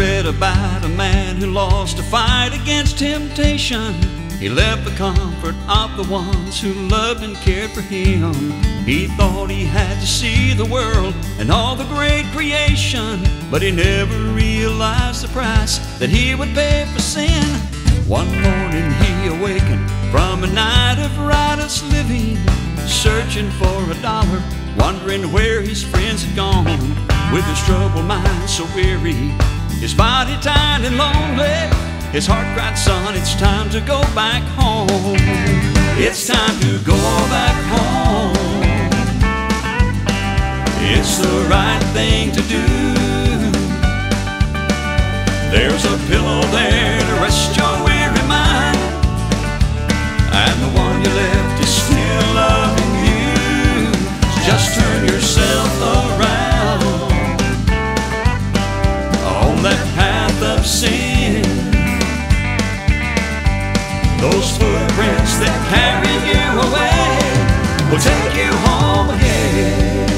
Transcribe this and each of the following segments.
read about a man who lost a fight against temptation. He left the comfort of the ones who loved and cared for him. He thought he had to see the world and all the great creation, but he never realized the price that he would pay for sin. One morning he awakened from a night of riotous living, searching for a dollar, wondering where his friends had gone. With his troubled mind so weary, his body tired and lonely, his heart cried, son, it's time to go back home. It's time to go back home. It's the right thing to do. There's a pillow there to rest your weary mind, and the one you left is still loving you. So just turn yourself around on that path of sin. Those footprints that carry you away will take you home again.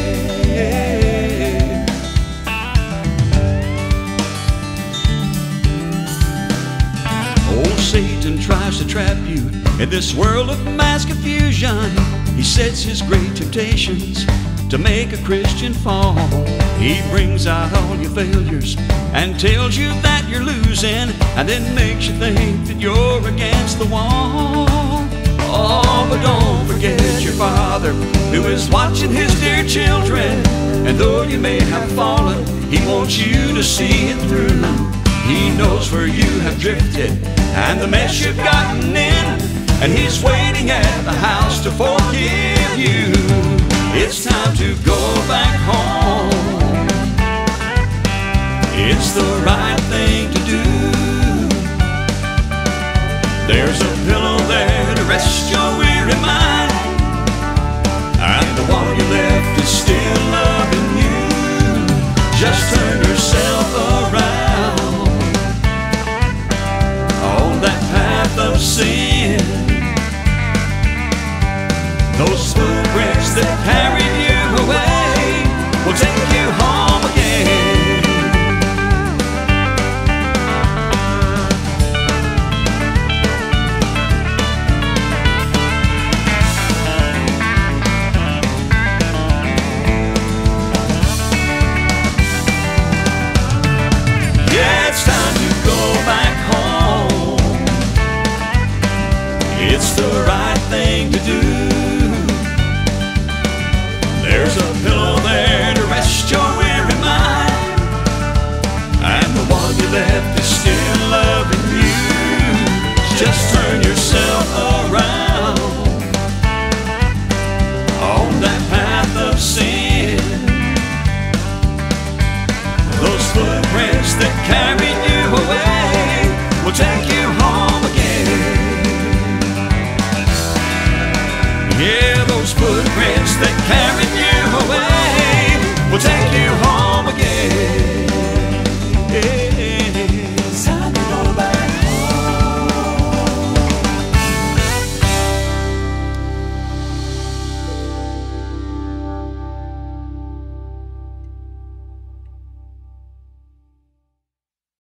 Old Satan tries to trap you in this world of mass confusion. He sets his great temptations to make a Christian fall. He brings out all your failures and tells you that you're losing, and then makes you think that you're against the wall. Oh, but don't forget your Father who is watching his dear children, and though you may have fallen, he wants you to see it through. He knows where you have drifted and the mess you've gotten in, and he's waiting at the house to forgive you. It's time to go back home. It's the right thing to do. There's a pillow there to rest your weary mind, and the one you left is still loving you. Just turn yourself around on that path of sin. Those footprints that carried you away will take you home again. Yeah, it's time to go back home. It's the right thing to do.